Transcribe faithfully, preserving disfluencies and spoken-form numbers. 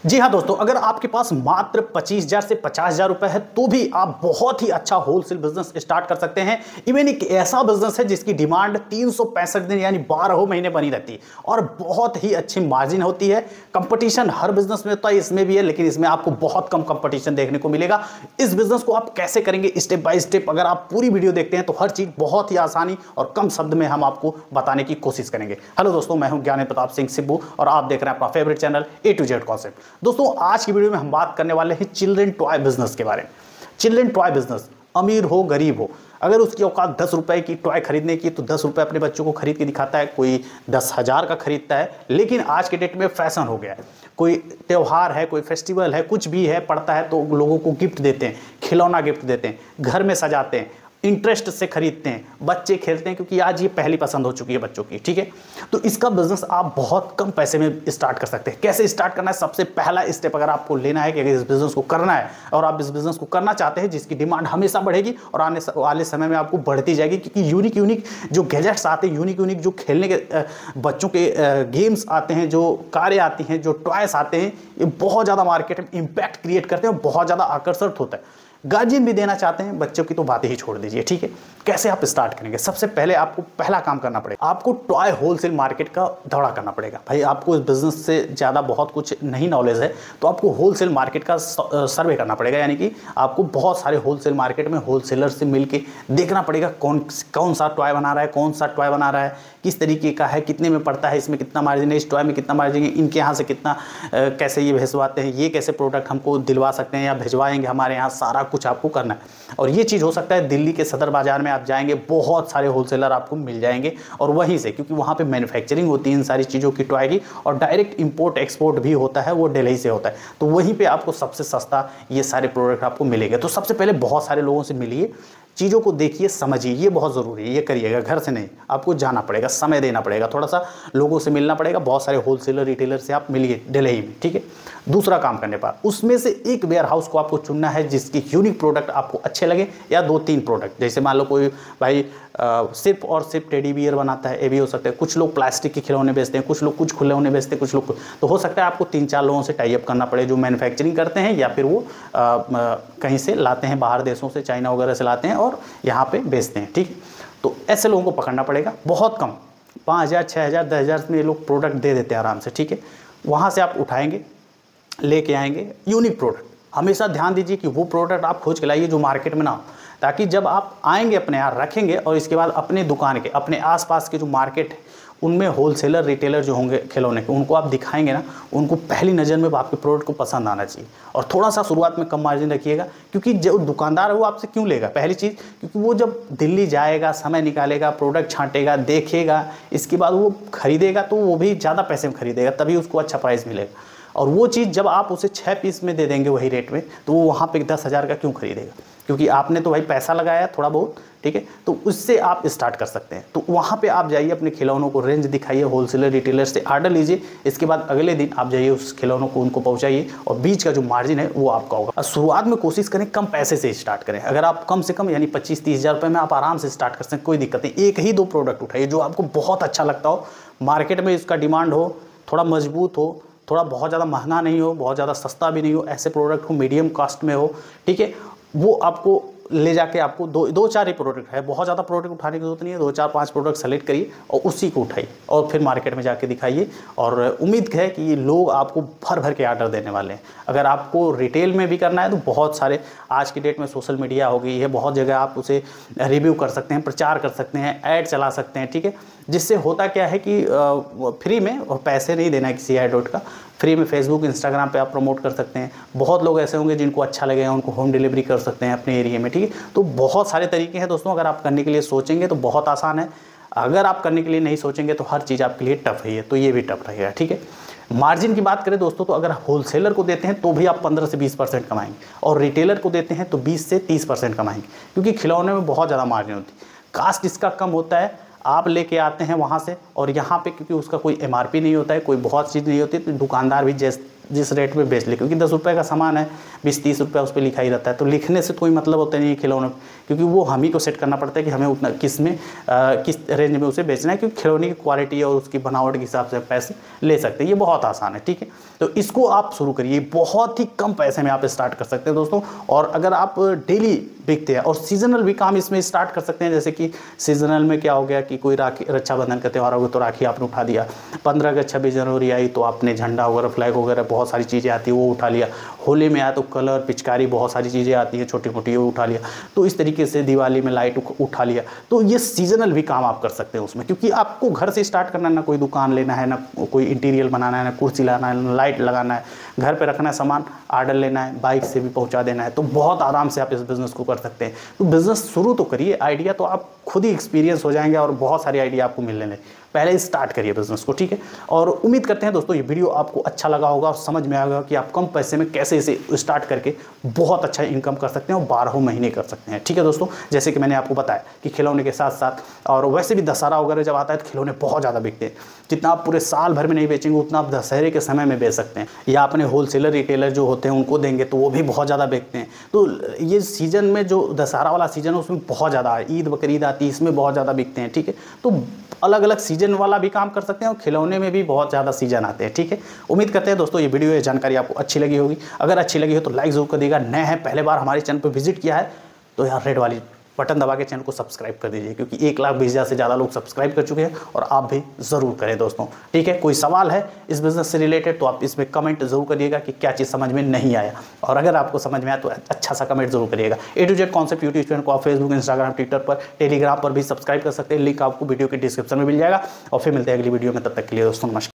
जी हाँ दोस्तों, अगर आपके पास मात्र पच्चीस हजार से पचास हजार रुपए है तो भी आप बहुत ही अच्छा होलसेल बिजनेस स्टार्ट कर सकते हैं। इवन एक ऐसा बिजनेस है जिसकी डिमांड तीन सौ पैंसठ दिन यानी बारह महीने बनी रहती है और बहुत ही अच्छी मार्जिन होती है। कंपटीशन हर बिजनेस में होता है, इसमें भी है, लेकिन इसमें आपको बहुत कम कंपटीशन देखने को मिलेगा। इस बिजनेस को आप कैसे करेंगे स्टेप बाय स्टेप, अगर आप पूरी वीडियो देखते हैं तो हर चीज बहुत ही आसानी और कम शब्द में हम आपको बताने की कोशिश करेंगे। हेलो दोस्तों, मैं हूं ज्ञानी प्रताप सिंह सिब्बू और आप देख रहे हैं अपना favourite channel A to Z concept. दोस्तों, आज की वीडियो में हम बात करने वाले हैं चिल्ड्रन टॉय बिजनेस के बारे में। चिल्ड्रन टॉय बिजनेस, अमीर हो गरीब हो, अगर उसकी औकात दस रुपए की टॉय खरीदने की तो दस रुपए अपने बच्चों को खरीद के दिखाता है, कोई दस हजार का खरीदता है। लेकिन आज के डेट में फैशन हो गया है, कोई त्योहार है, कोई फेस्टिवल है, कुछ भी है पड़ता है तो लोगों को गिफ्ट देते हैं, खिलौना गिफ्ट देते हैं, घर में सजाते हैं, इंटरेस्ट से खरीदते हैं, बच्चे खेलते हैं क्योंकि आज ये पहली पसंद हो चुकी है बच्चों की। ठीक है, तो इसका बिजनेस आप बहुत कम पैसे में स्टार्ट कर सकते हैं। कैसे स्टार्ट करना है, सबसे पहला स्टेप अगर आपको लेना है कि अगर इस बिजनेस को करना है और आप इस बिजनेस को करना चाहते हैं जिसकी डिमांड हमेशा बढ़ेगी और आने वाले समय में आपको बढ़ती जाएगी, क्योंकि यूनिक यूनिक जो गैजेट्स आते हैं, यूनिक यूनिक जो खेलने के बच्चों के गेम्स आते हैं, जो कारें आती हैं, जो टॉयस आते हैं, ये बहुत ज़्यादा मार्केट में इम्पैक्ट क्रिएट करते हैं और बहुत ज़्यादा आकर्षित होता है। गार्जियन भी देना चाहते हैं, बच्चों की तो बातें ही छोड़ दीजिए। ठीक है, कैसे आप स्टार्ट करेंगे? सबसे पहले आपको पहला काम करना पड़ेगा, आपको टॉय होलसेल मार्केट का दौरा करना पड़ेगा। भाई, आपको इस बिजनेस से ज़्यादा बहुत कुछ नहीं नॉलेज है तो आपको होलसेल मार्केट का सर्वे करना पड़ेगा, यानी कि आपको बहुत सारे होलसेल मार्केट में होलसेलर से मिलके देखना पड़ेगा कौन कौन सा टॉय बना रहा है, कौन सा टॉय बना रहा है, किस तरीके का है, कितने में पड़ता है, इसमें कितना मार्जिन है, इस टॉय में कितना मार्जिन है, इनके यहाँ से कितना कैसे ये भेजवाते हैं, ये कैसे प्रोडक्ट हमको दिलवा सकते हैं या भिजवाएंगे हमारे यहाँ, सारा कुछ आपको करना है। और ये चीज़ हो सकता है दिल्ली के सदर बाजार में आप जाएंगे, बहुत सारे होलसेलर आपको मिल जाएंगे और वहीं से, क्योंकि वहाँ पे मैन्युफैक्चरिंग होती है इन सारी चीज़ों की, टॉय की, और डायरेक्ट इंपोर्ट एक्सपोर्ट भी होता है, वो दिल्ली से होता है, तो वहीं पे आपको सबसे सस्ता ये सारे प्रोडक्ट आपको मिलेंगे। तो सबसे पहले बहुत सारे लोगों से मिलिए, चीज़ों को देखिए, समझिए, ये बहुत ज़रूरी है। ये करिएगा, घर से नहीं, आपको जाना पड़ेगा, समय देना पड़ेगा, थोड़ा सा लोगों से मिलना पड़ेगा, बहुत सारे होलसेलर रिटेलर से आप मिलिए दिल्ली में। ठीक है, दूसरा काम करने पर उसमें से एक वेयर हाउस को आपको चुनना है जिसकी यूनिक प्रोडक्ट आपको अच्छे लगे, या दो तीन प्रोडक्ट, जैसे मान लो कोई भाई आ, सिर्फ और सिर्फ टेडी बियर बनाता है, ये भी हो सकता है। कुछ लोग प्लास्टिक के खिलौने बेचते हैं, कुछ लोग कुछ खिलौने बेचते हैं, कुछ लोग, तो हो सकता है आपको तीन चार लोगों से टाई अप करना पड़े जो मैन्युफैक्चरिंग करते हैं या फिर वो आ, आ, कहीं से लाते हैं, बाहर देशों से, चाइना वगैरह से लाते हैं और यहाँ पे बेचते हैं। ठीक है, तो ऐसे लोगों को पकड़ना पड़ेगा। बहुत कम, पाँच हज़ार छः हज़ार दस हज़ार में ये लोग प्रोडक्ट दे देते हैं आराम से। ठीक है, वहाँ से आप उठाएंगे, लेके आएंगे यूनिक प्रोडक्ट। हमेशा ध्यान दीजिए कि वो प्रोडक्ट आप खोज के लाइए जो मार्केट में ना हो, ताकि जब आप आएंगे अपने यहाँ रखेंगे और इसके बाद अपने दुकान के, अपने आसपास के जो मार्केट है उनमें होलसेलर रिटेलर जो होंगे खिलौने के, उनको आप दिखाएंगे ना, उनको पहली नज़र में आपके प्रोडक्ट को पसंद आना चाहिए। और थोड़ा सा शुरुआत में कम मार्जिन रखिएगा, क्योंकि जो दुकानदार है वो आपसे क्यों लेगा? पहली चीज़, क्योंकि वो जब दिल्ली जाएगा, समय निकालेगा, प्रोडक्ट छांटेगा, देखेगा, इसके बाद वो खरीदेगा तो वो भी ज़्यादा पैसे में खरीदेगा, तभी उसको अच्छा प्राइस मिलेगा। और वो चीज़ जब आप उसे छः पीस में दे देंगे वही रेट में, तो वो वहाँ पे दस हज़ार का क्यों खरीदेगा? क्योंकि आपने तो भाई पैसा लगाया थोड़ा बहुत। ठीक है, तो उससे आप स्टार्ट कर सकते हैं। तो वहाँ पे आप जाइए, अपने खिलौनों को रेंज दिखाइए, होलसेलर रिटेलर से आर्डर लीजिए, इसके बाद अगले दिन आप जाइए उस खिलौनों को उनको पहुँचाइए और बीच का जो मार्जिन है वो आपका होगा। शुरुआत में कोशिश करें कम पैसे से स्टार्ट करें। अगर आप कम से कम यानी पच्चीस तीस हज़ार रुपये में आप आराम से स्टार्ट कर सकते हैं, कोई दिक्कत नहीं। एक ही दो प्रोडक्ट उठाइए जो आपको बहुत अच्छा लगता हो, मार्केट में इसका डिमांड हो, थोड़ा मजबूत हो, थोड़ा बहुत ज़्यादा महंगा नहीं हो, बहुत ज़्यादा सस्ता भी नहीं हो, ऐसे प्रोडक्ट हो, मीडियम कॉस्ट में हो। ठीक है, वो आपको ले जाके आपको दो दो चार ही प्रोडक्ट है, बहुत ज़्यादा प्रोडक्ट उठाने की जरूरत नहीं है, दो चार पांच प्रोडक्ट सेलेक्ट करिए और उसी को उठाइए और फिर मार्केट में जाके दिखाइए। और उम्मीद है कि ये लोग आपको भर भर के आर्डर देने वाले हैं। अगर आपको रिटेल में भी करना है तो बहुत सारे आज की डेट में सोशल मीडिया हो गई है, बहुत जगह आप उसे रिव्यू कर सकते हैं, प्रचार कर सकते हैं, ऐड चला सकते हैं। ठीक है, जिससे होता क्या है कि फ्री में, और पैसे नहीं देना है किसी एड का, फ्री में फेसबुक इंस्टाग्राम पे आप प्रमोट कर सकते हैं। बहुत लोग ऐसे होंगे जिनको अच्छा लगेगा, उनको होम डिलीवरी कर सकते हैं अपने एरिया में। ठीक है, तो बहुत सारे तरीके हैं दोस्तों। अगर आप करने के लिए सोचेंगे तो बहुत आसान है, अगर आप करने के लिए नहीं सोचेंगे तो हर चीज़ आपके लिए टफ है, तो ये भी टफ रहेगा। ठीक है, मार्जिन की बात करें दोस्तों, तो अगर होलसेलर को देते हैं तो भी आप पंद्रह से बीस परसेंट कमाएंगे और रिटेलर को देते हैं तो बीस से तीस परसेंट कमाएंगे, क्योंकि खिलौने में बहुत ज़्यादा मार्जिन होती है। कास्ट इसका कम होता है, आप लेके आते हैं वहाँ से, और यहाँ पे क्योंकि उसका कोई एमआरपी नहीं होता है, कोई बहुत चीज़ नहीं होती, तो दुकानदार भी जैसे जिस रेट में बेच ले, क्योंकि दस रुपये का सामान है, बीस तीस रुपये उस पर लिखा ही रहता है। तो लिखने से कोई मतलब होता नहीं है खिलौने, क्योंकि वो हम ही को सेट करना पड़ता है कि हमें उतना किस में आ, किस रेंज में उसे बेचना है, क्योंकि खिलौने की क्वालिटी और उसकी बनावट के हिसाब से पैसे ले सकते हैं। ये बहुत आसान है, ठीक है। तो इसको आप शुरू करिए, बहुत ही कम पैसे में आप स्टार्ट कर सकते हैं दोस्तों। और अगर आप डेली बिकते हैं और सीजनल भी काम इसमें स्टार्ट कर सकते हैं, जैसे कि सीजनल में क्या हो गया कि कोई राखी, रक्षाबंधन का त्यौहार हो गया तो राखी आपने उठा दिया, पंद्रह अगस्त छब्बीस जनवरी आई तो आपने झंडा वगैरह, फ्लैग वगैरह, बहुत सारी चीज़ें आती है वो उठा लिया, होली में आया तो कलर, पिचकारी, बहुत सारी चीज़ें आती हैं छोटी मोटी, वो उठा लिया। तो इस तरीके से दिवाली में लाइट उठा लिया। तो ये सीजनल भी काम आप कर सकते हैं उसमें, क्योंकि आपको घर से स्टार्ट करना, ना कोई दुकान लेना है, ना कोई इंटीरियर बनाना है, ना कुर्सी लाना है, ना लाइट लगाना है, घर पे रखना है सामान, आर्डर लेना है, बाइक से भी पहुंचा देना है। तो बहुत आराम से आप इस बिज़नेस को कर सकते हैं। तो बिज़नेस शुरू तो करिए, आइडिया तो आप खुद ही एक्सपीरियंस हो जाएंगे और बहुत सारे आइडिया आपको मिलने लगे। पहले स्टार्ट करिए बिज़नेस को, ठीक है। और उम्मीद करते हैं दोस्तों ये वीडियो आपको अच्छा लगा होगा और समझ में आएगा कि आप कम पैसे में कैसे इसे स्टार्ट करके बहुत अच्छा इनकम कर सकते हैं और बारह महीने कर सकते हैं, ठीक है दोस्तों। जैसे कि मैंने आपको बताया कि खिलौने के साथ साथ, और वैसे भी दशहरा वगैरह जब आता है तो खिलौने बहुत ज़्यादा बिकते हैं। जितना आप पूरे साल भर में नहीं बेचेंगे उतना आप दशहरे के समय में बेच सकते हैं, या अपने होलसेलर रिटेलर जो होते हैं उनको देंगे तो वो भी बहुत ज़्यादा बिकते हैं। तो ये सीज़न में जो दशहरा वाला सीज़न है उसमें बहुत ज़्यादा, ईद बकरीद आती है इसमें बहुत ज़्यादा बिकते हैं, ठीक है। तो अलग अलग सीजन वाला भी काम कर सकते हैं और खिलौने में भी बहुत ज़्यादा सीजन आते हैं, ठीक है। उम्मीद करते हैं दोस्तों ये वीडियो, ये जानकारी आपको अच्छी लगी होगी। अगर अच्छी लगी हो तो लाइक जरूर कर दीजिएगा। नए हैं, पहले बार हमारे चैनल पर विजिट किया है तो यार रेड वाली बटन दबा के चैनल को सब्सक्राइब कर दीजिए, क्योंकि एक लाख बीस हज़ार से ज़्यादा लोग सब्सक्राइब कर चुके हैं और आप भी ज़रूर करें दोस्तों, ठीक है। कोई सवाल है इस बिज़नेस से रिलेटेड तो आप इसमें कमेंट जरूर करिएगा कि क्या चीज़ समझ में नहीं आया, और अगर आपको समझ में आया तो अच्छा सा कमेंट जरूर करिएगा। A to Z concept YouTube channel को आप फेसबुक, इंस्टाग्राम, ट्विटर पर, टेलीग्राम पर भी सब्सक्राइब कर सकते हैं। लिंक आपको वीडियो के डिस्क्रिप्शन में मिल जाएगा। और फिर मिलते हैं अगली वीडियो में, तब तक के लिए दोस्तों नमस्कार।